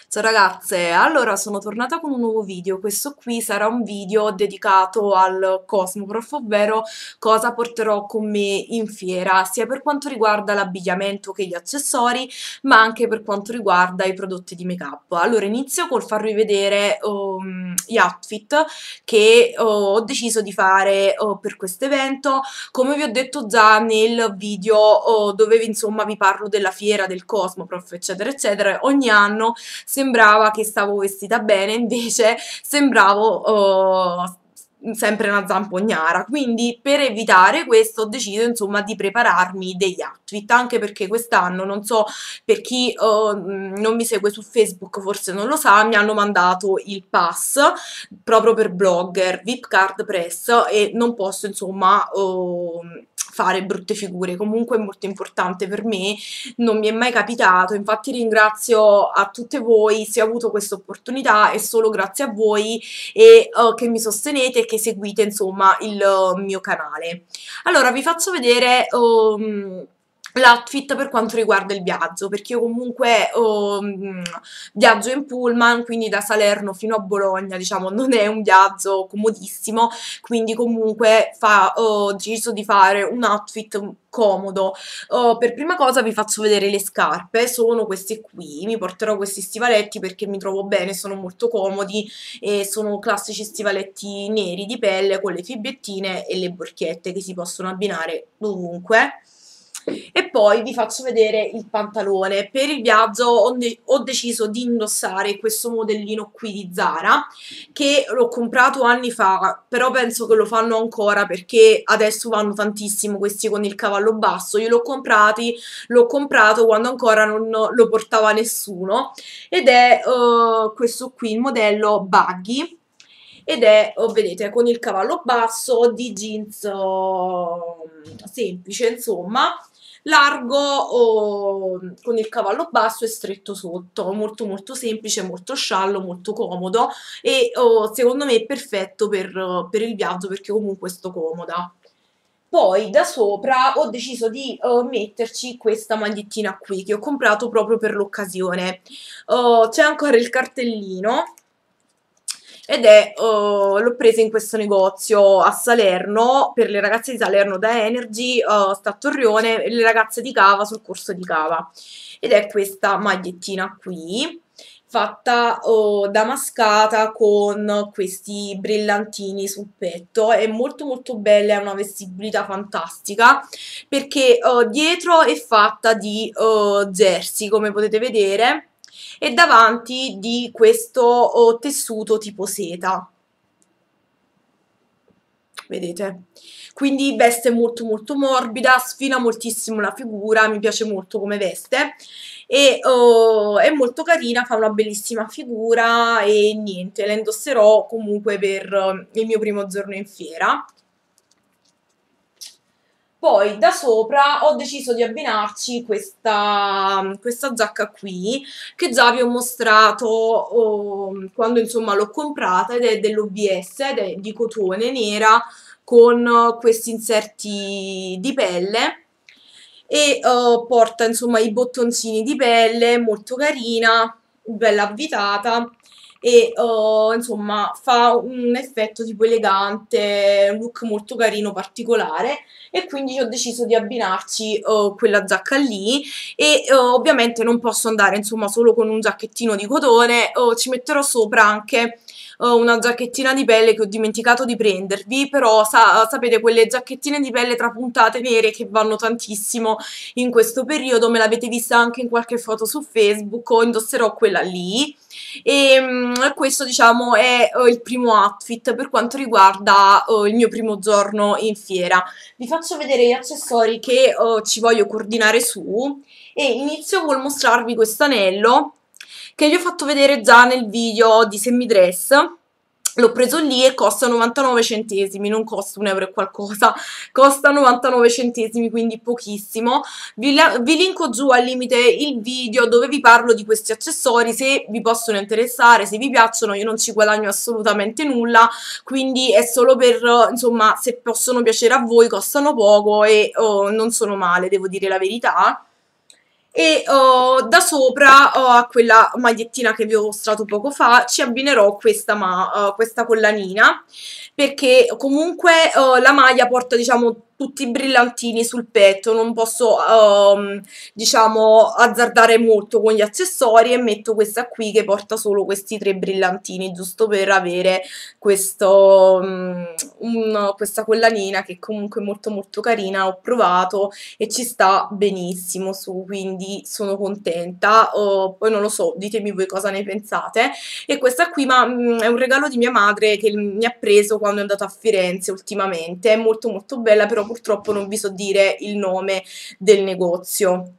Ciao ragazze, allora sono tornata con un nuovo video. Questo qui sarà un video dedicato al Cosmoprof, ovvero cosa porterò con me in fiera, sia per quanto riguarda l'abbigliamento che gli accessori, ma anche per quanto riguarda i prodotti di make-up. Allora inizio col farvi vedere gli outfit che ho deciso di fare per questo evento. Come vi ho detto già nel video dove insomma vi parlo della fiera del Cosmoprof, eccetera eccetera, ogni anno sembrava che stavo vestita bene, invece sembravo sempre una zampognara. Quindi per evitare questo ho deciso insomma di prepararmi degli outfit, anche perché quest'anno, non so, per chi non mi segue su Facebook forse non lo sa, mi hanno mandato il pass proprio per blogger, VIP Card Press, e non posso insomma fare brutte figure. Comunque è molto importante per me, non mi è mai capitato, infatti ringrazio a tutte voi se ho avuto questa opportunità, è solo grazie a voi e che mi sostenete e che seguite insomma il mio canale. Allora vi faccio vedere l'outfit per quanto riguarda il viaggio, perché io comunque viaggio in pullman, quindi da Salerno fino a Bologna, diciamo, non è un viaggio comodissimo, quindi comunque ho deciso di fare un outfit comodo. Per prima cosa vi faccio vedere le scarpe, sono queste qui, mi porterò questi stivaletti perché mi trovo bene, sono molto comodi e sono classici stivaletti neri di pelle con le fibbiettine e le borchette che si possono abbinare dovunque. E poi vi faccio vedere il pantalone. Per il viaggio ho deciso di indossare questo modellino qui di Zara, che l'ho comprato anni fa, però penso che lo fanno ancora perché adesso vanno tantissimo questi con il cavallo basso. Io l'ho comprato quando ancora non lo portava nessuno, ed è questo qui, il modello Buggy, ed è, vedete, con il cavallo basso, di jeans semplice, insomma, largo con il cavallo basso e stretto sotto, molto molto semplice, molto sciallo, molto comodo, e secondo me è perfetto per il viaggio perché comunque sto comoda. Poi da sopra ho deciso di metterci questa magliettina qui che ho comprato proprio per l'occasione. C'è ancora il cartellino ed l'ho presa in questo negozio a Salerno, per le ragazze di Salerno da Energy, sta a Torrione, e le ragazze di Cava sul corso di Cava. Ed è questa magliettina qui, fatta damascata con questi brillantini sul petto, è molto molto bella, è una vestibilità fantastica, perché dietro è fatta di jersey, come potete vedere, e davanti di questo tessuto tipo seta, vedete? Quindi veste molto molto morbida, sfila moltissimo la figura, mi piace molto come veste e è molto carina, fa una bellissima figura e niente, la indosserò comunque per il mio primo giorno in fiera. Poi da sopra ho deciso di abbinarci questa giacca qui, che già vi ho mostrato quando insomma l'ho comprata, ed è dell'OVS, ed è di cotone nera con questi inserti di pelle, e porta insomma i bottoncini di pelle, molto carina, bella avvitata, e insomma fa un effetto tipo elegante, un look molto carino, particolare, e quindi ho deciso di abbinarci quella giacca lì, e ovviamente non posso andare insomma solo con un giacchettino di cotone, ci metterò sopra anche una giacchettina di pelle che ho dimenticato di prendervi, però sapete, quelle giacchettine di pelle trapuntate nere che vanno tantissimo in questo periodo, me l'avete vista anche in qualche foto su Facebook, o indosserò quella lì. E questo diciamo è il primo outfit per quanto riguarda il mio primo giorno in fiera. Vi faccio vedere gli accessori che ci voglio coordinare su, e inizio col mostrarvi questo anello che vi ho fatto vedere già nel video di semidress. L'ho preso lì e costa 99 centesimi, non costa un euro e qualcosa, costa 99 centesimi, quindi pochissimo. Vi linko giù al limite il video dove vi parlo di questi accessori, se vi possono interessare, se vi piacciono. Io non ci guadagno assolutamente nulla, quindi è solo per, insomma, se possono piacere a voi, costano poco e non sono male, devo dire la verità. e da sopra a quella magliettina che vi ho mostrato poco fa ci abbinerò questa collanina, perché comunque la maglia porta, diciamo, tutti i brillantini sul petto, non posso diciamo azzardare molto con gli accessori, e metto questa qui che porta solo questi tre brillantini, giusto per avere questa collanina che comunque è molto molto carina. Ho provato e ci sta benissimo su, quindi sono contenta. Poi non lo so, ditemi voi cosa ne pensate. E questa qui è un regalo di mia madre che mi ha preso quando è andata a Firenze ultimamente, è molto molto bella, però purtroppo non vi so dire il nome del negozio.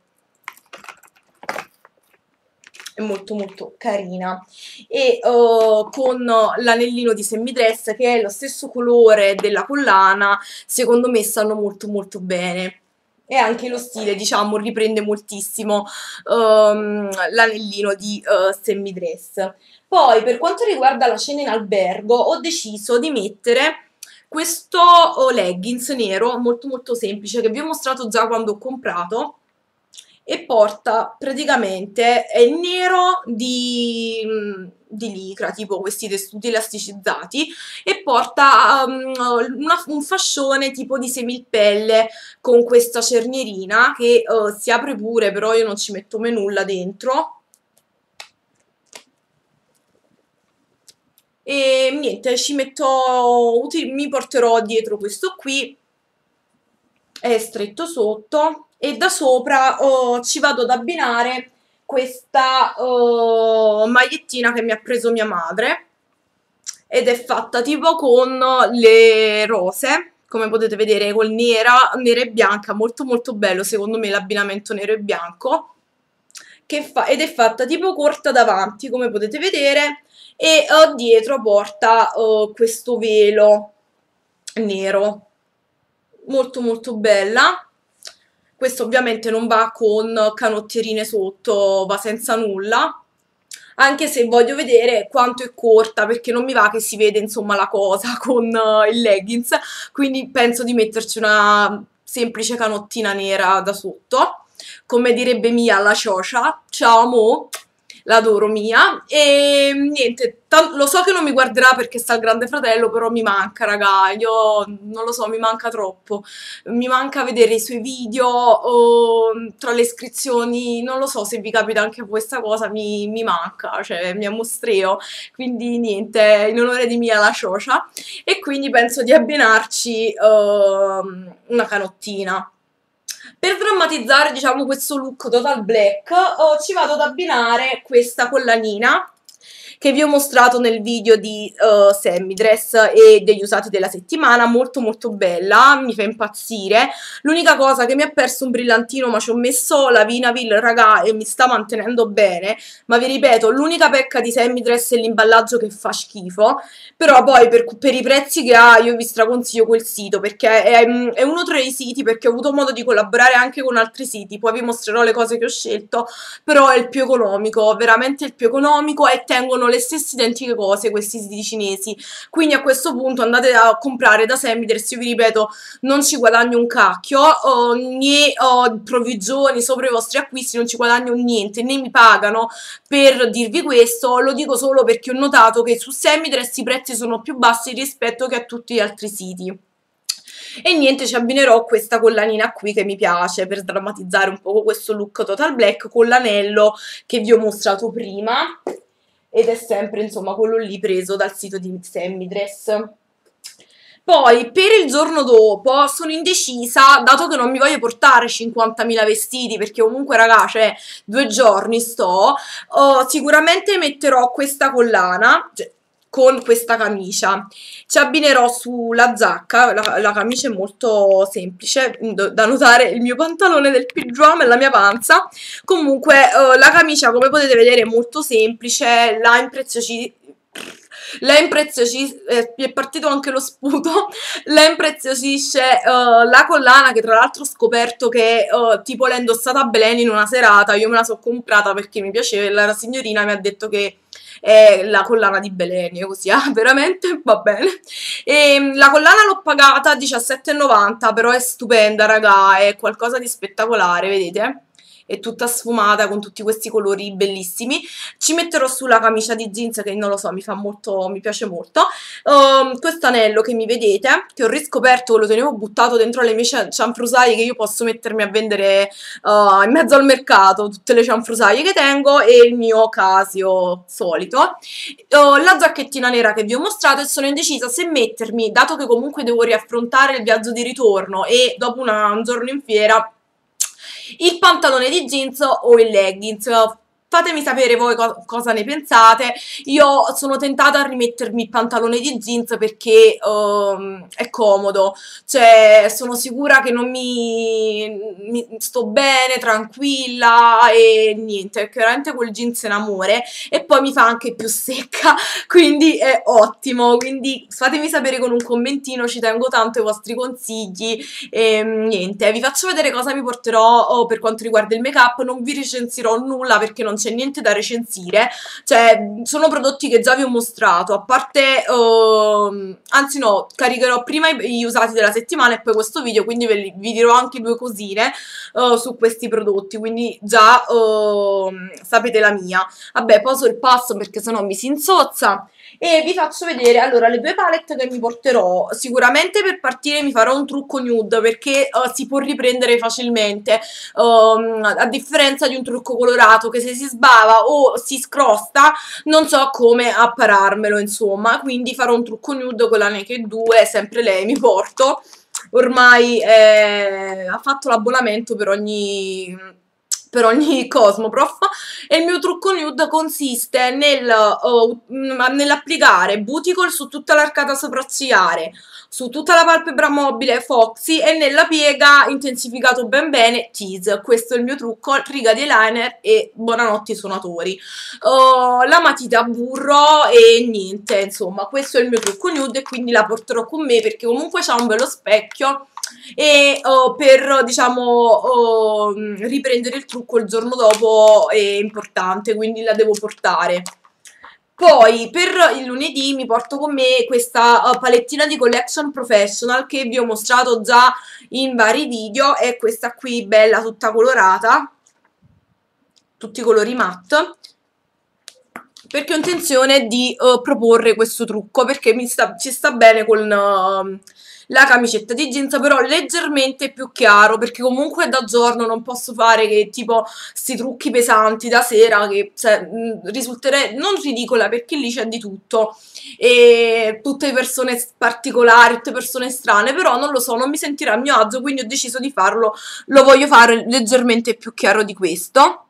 È molto molto carina, e con l'anellino di semidress che è lo stesso colore della collana, secondo me stanno molto molto bene. E anche lo stile, diciamo, riprende moltissimo l'anellino di semidress. Poi, per quanto riguarda la cena in albergo, ho deciso di mettere questo leggings nero molto molto semplice che vi ho mostrato già quando ho comprato, e porta praticamente, è nero di licra, tipo questi tessuti elasticizzati, e porta un fascione tipo di semipelle con questa cernierina che si apre pure, però io non ci metto mai nulla dentro. E niente, mi porterò dietro questo qui, è stretto sotto, e da sopra ci vado ad abbinare questa magliettina che mi ha preso mia madre, ed è fatta tipo con le rose, come potete vedere, col nera e bianca, molto molto bello secondo me l'abbinamento nero e bianco, ed è fatta tipo corta davanti, come potete vedere, e dietro porta questo velo nero, molto molto bella. Questo ovviamente non va con canottierine sotto, va senza nulla, anche se voglio vedere quanto è corta, perché non mi va che si vede insomma la cosa con il leggings, quindi penso di metterci una semplice canottina nera da sotto, come direbbe Mia la ciocia, ciao mo, l'adoro Mia. E niente, lo so che non mi guarderà perché sta il Grande Fratello, però mi manca, raga, io non lo so, mi manca troppo, mi manca vedere i suoi video o tra le iscrizioni, non lo so se vi capita anche questa cosa, mi manca, cioè mi ammostreo, quindi niente, in onore di Mia la ciocia, e quindi penso di abbinarci una canottina. Per drammatizzare, diciamo, questo look total black, ci vado ad abbinare questa collanina che vi ho mostrato nel video di semidress e degli usati della settimana, molto molto bella, mi fa impazzire. L'unica cosa che mi ha perso un brillantino, ma ci ho messo la Vinavil, raga, e mi sta mantenendo bene, ma vi ripeto, l'unica pecca di semidress è l'imballaggio che fa schifo, però poi per i prezzi che ha io vi straconsiglio quel sito, perché è uno tra i siti, perché ho avuto modo di collaborare anche con altri siti, poi vi mostrerò le cose che ho scelto, però è il più economico, veramente il più economico, e tengono le stesse identiche cose questi siti cinesi, quindi a questo punto andate a comprare da Semidress, io vi ripeto, non ci guadagno un cacchio, né provvigioni sopra i vostri acquisti, non ci guadagno niente, né mi pagano per dirvi questo, lo dico solo perché ho notato che su Semidress i prezzi sono più bassi rispetto che a tutti gli altri siti. E niente, ci abbinerò questa collanina qui che mi piace per drammatizzare un po' questo look total black, con l'anello che vi ho mostrato prima, ed è sempre insomma quello lì preso dal sito di Semidress. Poi per il giorno dopo sono indecisa, dato che non mi voglio portare 50.000 vestiti, perché comunque raga, cioè 2 giorni sto, sicuramente metterò questa collana, cioè, con questa camicia. Ci abbinerò sulla giacca, la camicia è molto semplice, da notare il mio pantalone del pigiama e la mia panza. Comunque la camicia, come potete vedere, è molto semplice, mi è partito anche lo sputo, la impreziosisce la collana, che tra l'altro ho scoperto che tipo l'ha indossata a Belen in una serata, io me la so comprata perché mi piaceva, e la signorina mi ha detto che è la collana di Belen, io così, veramente va bene. E la collana l'ho pagata 17,90, però è stupenda, raga, è qualcosa di spettacolare, vedete? è tutta sfumata con tutti questi colori bellissimi. Ci metterò sulla camicia di jeans che non lo so, mi piace molto. Questo anello che mi vedete, che ho riscoperto, lo tenevo buttato dentro le mie cianfrusaglie che io posso mettermi a vendere in mezzo al mercato, tutte le cianfrusaglie che tengo, e il mio Casio solito. La giacchettina nera che vi ho mostrato, e sono indecisa se mettermi, dato che comunque devo riaffrontare il viaggio di ritorno e dopo un giorno in fiera, il pantalone di jeans o il leggings. Fatemi sapere voi cosa ne pensate. Io sono tentata a rimettermi il pantalone di jeans perché è comodo, cioè sono sicura che non mi sto bene, tranquilla e niente, perché veramente quel jeans è un amore, e poi mi fa anche più secca, quindi è ottimo. Quindi fatemi sapere con un commentino, ci tengo tanto ai vostri consigli. E niente, vi faccio vedere cosa mi porterò per quanto riguarda il make up. Non vi recensirò nulla perché non c'è niente da recensire, cioè sono prodotti che già vi ho mostrato, a parte, anzi no, caricherò prima gli usati della settimana e poi questo video, quindi vi dirò anche due cosine su questi prodotti, quindi già sapete la mia. Vabbè, poso il passo perché sennò mi si insozza. E vi faccio vedere allora le due palette che mi porterò. Sicuramente per partire mi farò un trucco nude perché si può riprendere facilmente, a differenza di un trucco colorato che se si sbava o si scrosta non so come appararmelo, insomma. Quindi farò un trucco nude con la Naked 2, sempre lei mi porto, ormai ha fatto l'abbonamento per ogni Cosmoprof. E il mio trucco nude consiste nell'applicare Bouticol su tutta l'arcata sopraccigliare, su tutta la palpebra mobile Foxy, e nella piega intensificato ben bene Tease. Questo è il mio trucco, riga di eyeliner e buonanotte suonatori. La matita a burro e niente, insomma questo è il mio trucco nude e quindi la porterò con me perché comunque c'ha un bello specchio e per diciamo riprendere il trucco il giorno dopo è importante, quindi la devo portare. Poi per il lunedì mi porto con me questa palettina di Collection Professional che vi ho mostrato già in vari video, è questa qui bella tutta colorata, tutti i colori matte, perché ho intenzione di proporre questo trucco perché ci sta bene con la camicetta di jeans, però leggermente più chiaro perché comunque da giorno non posso fare che tipo sti trucchi pesanti da sera, che cioè, risulterei non ridicola perché lì c'è di tutto e tutte persone particolari, tutte persone strane, però non lo so, non mi sentirà a mio agio, quindi ho deciso di farlo, lo voglio fare leggermente più chiaro di questo.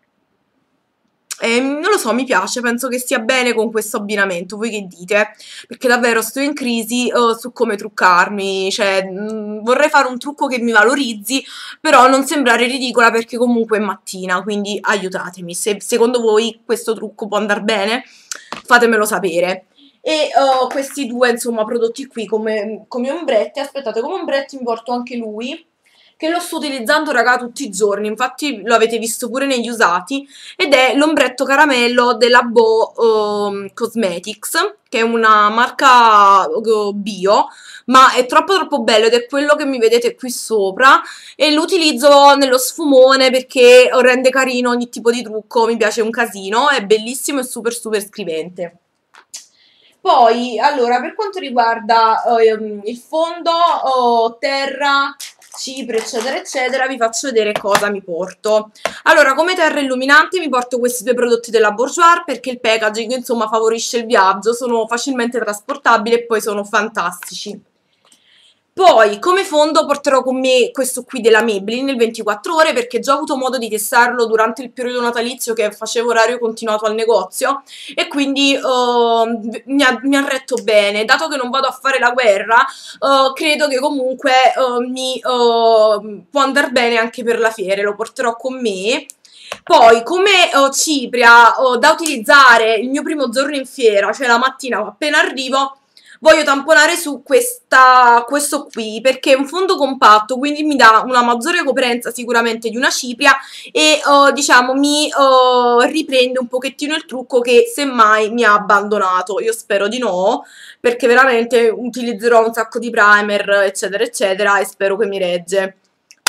Non lo so, mi piace, penso che stia bene con questo abbinamento, voi che dite? Perché davvero sto in crisi su come truccarmi, cioè vorrei fare un trucco che mi valorizzi, però non sembrare ridicola perché comunque è mattina, quindi aiutatemi. Se secondo voi questo trucco può andare bene, fatemelo sapere. E questi due, insomma, prodotti qui come ombretti, aspettate, come ombretti mi porto anche lui, che lo sto utilizzando raga tutti i giorni, infatti lo avete visto pure negli usati, ed è l'ombretto caramello della Cosmetics, che è una marca bio, ma è troppo bello ed è quello che mi vedete qui sopra, e lo utilizzo nello sfumone perché rende carino ogni tipo di trucco, mi piace un casino, è bellissimo e super scrivente. Poi, allora, per quanto riguarda il fondo, terra, cipria, eccetera, eccetera, vi faccio vedere cosa mi porto. Allora, come terra illuminante mi porto questi due prodotti della Bourjois perché il packaging, insomma, favorisce il viaggio, sono facilmente trasportabili e poi sono fantastici. Poi, come fondo, porterò con me questo qui della Maybelline, il 24 ore, perché già ho avuto modo di testarlo durante il periodo natalizio che facevo orario continuato al negozio e quindi mi ha retto bene. Dato che non vado a fare la guerra, credo che comunque mi può andare bene anche per la fiera, lo porterò con me. Poi, come cipria da utilizzare il mio primo giorno in fiera, cioè la mattina appena arrivo, voglio tamponare su questo qui perché è un fondo compatto, quindi mi dà una maggiore coprenza sicuramente di una cipria e diciamo mi riprende un pochettino il trucco che semmai mi ha abbandonato. Io spero di no, perché veramente utilizzerò un sacco di primer eccetera eccetera e spero che mi regge.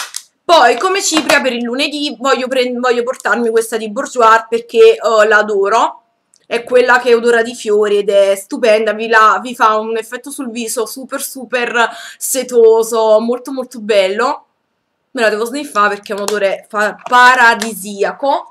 Poi come cipria per il lunedì voglio portarmi questa di Bourjois perché l'adoro. È quella che odora di fiori ed è stupenda, vi fa un effetto sul viso super super setoso, molto molto bello. Me la devo sniffare perché è un odore paradisiaco.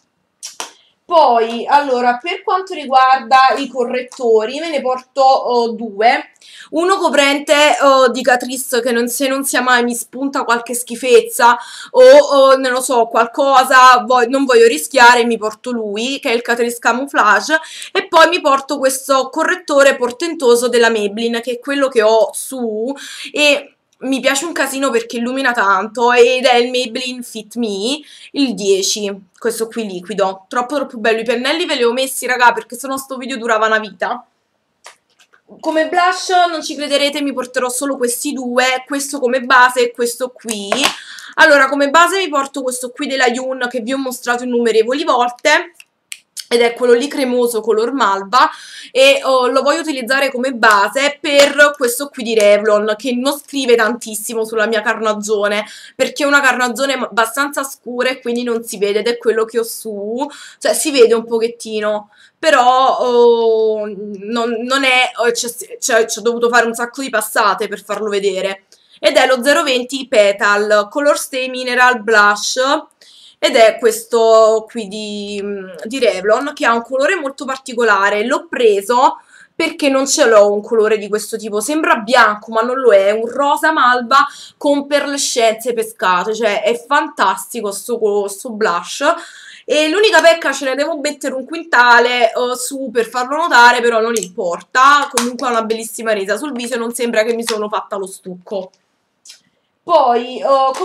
Poi, allora, per quanto riguarda i correttori, me ne porto due. Uno coprente di Catrice che se non sia mai mi spunta qualche schifezza o non lo so, qualcosa, non voglio rischiare, mi porto lui, che è il Catrice Camouflage, e poi mi porto questo correttore portentoso della Maybelline, che è quello che ho su, e mi piace un casino perché illumina tanto, ed è il Maybelline Fit Me, il 10, questo qui liquido, troppo troppo bello. I pennelli ve li ho messi, raga, perché sennò sto video durava una vita. Come blush, non ci crederete, mi porterò solo questi due, questo come base e questo qui. Allora, come base mi porto questo qui della Yoon, che vi ho mostrato innumerevoli volte, ed è quello lì cremoso color malva, e lo voglio utilizzare come base per questo qui di Revlon, che non scrive tantissimo sulla mia carnagione, perché è una carnagione abbastanza scura e quindi non si vede, ed è quello che ho su, cioè si vede un pochettino, però non è, ci ho dovuto fare un sacco di passate per farlo vedere, ed è lo 020 Petal Color Stay Mineral Blush, ed è questo qui di Revlon, che ha un colore molto particolare. L'ho preso perché non ce l'ho un colore di questo tipo, sembra bianco ma non lo è un rosa malva con perlescenze pescate, cioè è fantastico sto blush. E l'unica pecca, ce ne devo mettere un quintale su per farlo notare, però non importa, comunque ha una bellissima resa sul viso e non sembra che mi sono fatta lo stucco. Poi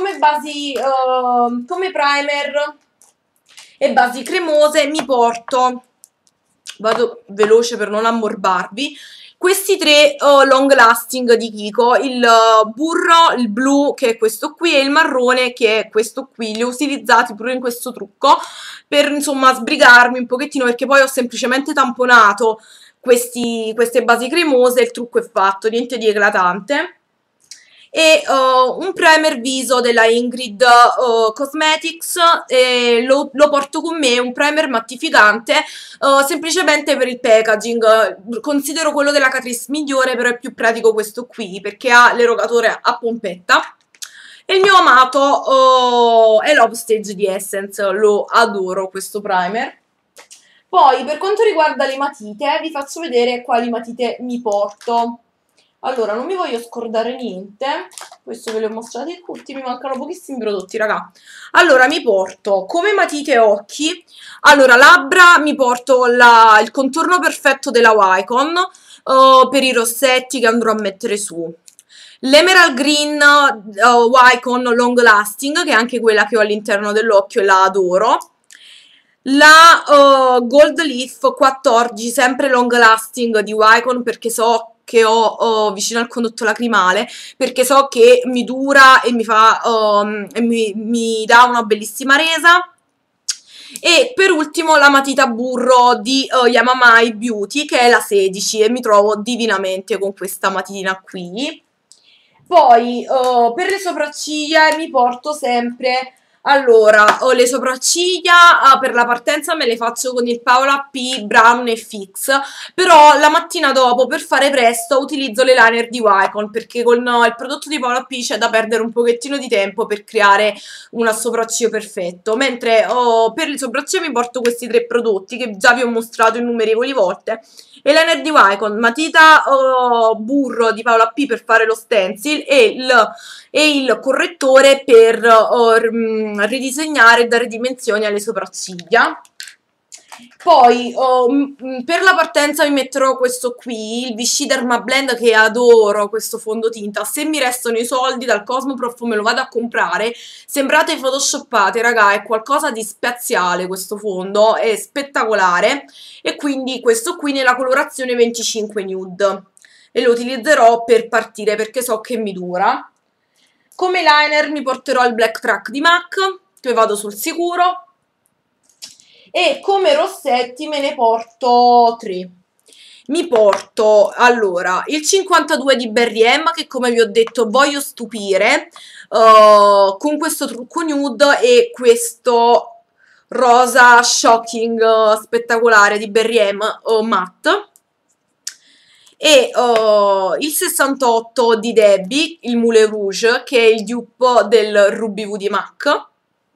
come primer e basi cremose mi porto, vado veloce per non ammorbarvi, questi tre long lasting di Kiko, il burro, il blu che è questo qui e il marrone che è questo qui. Li ho utilizzati pure in questo trucco per insomma sbrigarmi un pochettino, perché poi ho semplicemente tamponato queste basi cremose e il trucco è fatto, niente di eclatante. E un primer viso della Ingrid Cosmetics, lo porto con me, un primer mattificante semplicemente per il packaging. Considero quello della Catrice migliore, però è più pratico questo qui perché ha l'erogatore a pompetta. E il mio amato è l'Upstage di Essence, lo adoro questo primer. Poi per quanto riguarda le matite vi faccio vedere quali matite mi porto. Allora, non mi voglio scordare niente, questo ve li ho mostrati tutti, mi mancano pochissimi prodotti, raga. Allora, mi porto come matite occhi, allora, labbra, mi porto il contorno perfetto della Wycon per i rossetti che andrò a mettere su. L'Emerald Green Wycon Long Lasting, che è anche quella che ho all'interno dell'occhio e la adoro. La Gold Leaf 14, sempre Long Lasting di Wycon, perché so che ho vicino al condotto lacrimale, perché so che mi dura e mi dà una bellissima resa. E per ultimo la matita burro di Yamamai Beauty, che è la 16, e mi trovo divinamente con questa matitina qui. Poi per le sopracciglia mi porto sempre, allora, ho le sopracciglia per la partenza me le faccio con il Paola P Brown Fix, però la mattina dopo per fare presto utilizzo l'eyeliner di Wycon, perché con il prodotto di Paola P c'è da perdere un pochettino di tempo per creare un sopracciglio perfetto, mentre per le sopracciglia mi porto questi tre prodotti che già vi ho mostrato innumerevoli volte. Eyeliner di Wycon, matita burro di Paola P per fare lo stencil e il correttore per ridisegnare e dare dimensioni alle sopracciglia. Poi per la partenza mi metterò questo qui, il Vichy Derma Blend, che adoro questo fondotinta. Se mi restano i soldi dal Cosmoprof me lo vado a comprare. Sembrate photoshoppate, raga, è qualcosa di spaziale questo fondo, è spettacolare. E quindi questo qui nella colorazione 25 Nude. E lo utilizzerò per partire perché so che mi dura. Come liner mi porterò il Black Track di MAC, che vado sul sicuro. E come rossetti me ne porto 3. mi porto allora il 52 di Berry M, che come vi ho detto voglio stupire, con questo trucco nude e questo rosa shocking spettacolare di Berry M matte, e il 68 di Debbie, il Moulin Rouge, che è il dupe del Ruby Woo di MAC.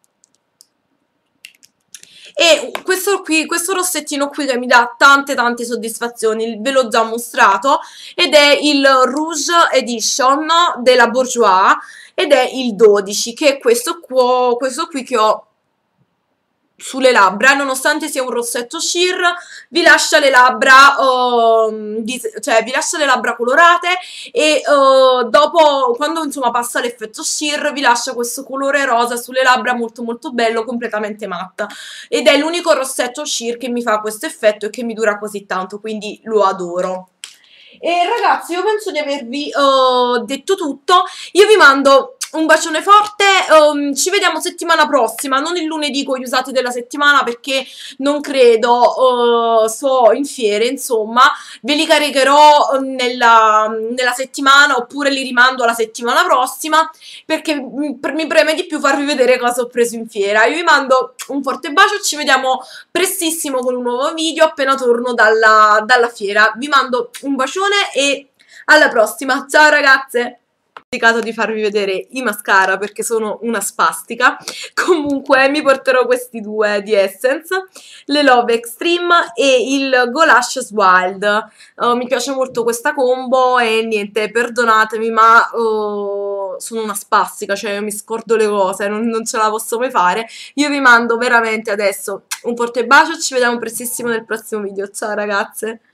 E questo qui, questo rossettino qui che mi dà tante soddisfazioni, ve l'ho già mostrato, ed è il Rouge Edition della Bourjois, ed è il 12, che è questo qui che ho sulle labbra, nonostante sia un rossetto sheer, vi lascia le labbra, cioè vi lascia le labbra colorate, e dopo, quando insomma passa l'effetto sheer, vi lascia questo colore rosa sulle labbra molto bello, completamente matta, ed è l'unico rossetto sheer che mi fa questo effetto e che mi dura così tanto, quindi lo adoro. E ragazzi, io penso di avervi detto tutto. Io vi mando un bacione forte, ci vediamo settimana prossima, non il lunedì con gli usati della settimana perché non credo, so in fiere, insomma, ve li caricherò nella settimana, oppure li rimando alla settimana prossima, perché mi preme di più farvi vedere cosa ho preso in fiera. Io vi mando un forte bacio, ci vediamo prestissimo con un nuovo video appena torno dalla fiera. Vi mando un bacione e alla prossima, ciao ragazze! Ho dimenticato di farvi vedere i mascara perché sono una spastica. Comunque mi porterò questi due di Essence, le Love Extreme e il Go Lashes Wild. Mi piace molto questa combo e niente, perdonatemi, ma sono una spastica, cioè mi scordo le cose, non ce la posso mai fare. Io vi mando veramente adesso un forte bacio, ci vediamo prestissimo nel prossimo video. Ciao ragazze!